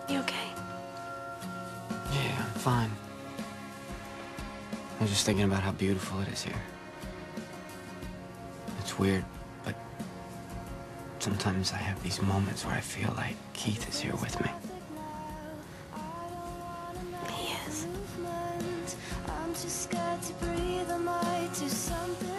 You okay? Yeah, I'm fine. I was just thinking about how beautiful it is here. It's weird, but sometimes I have these moments where I feel like Keith is here with me. He is. I'm just scared to breathe. I might do something.